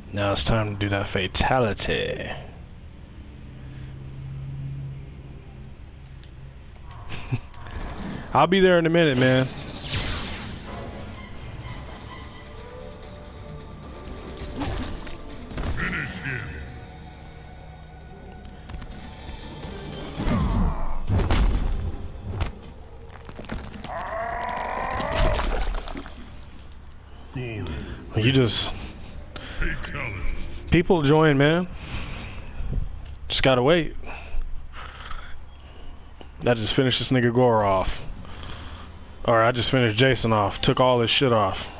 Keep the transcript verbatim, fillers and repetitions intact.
Now it's time to do that fatality. I'll be there in a minute, man. Finish him. Goro. You just... Fatality. People join, man. Just gotta wait. I just finished this nigga Goro off. Or I just finished Jason off. Took all his shit off.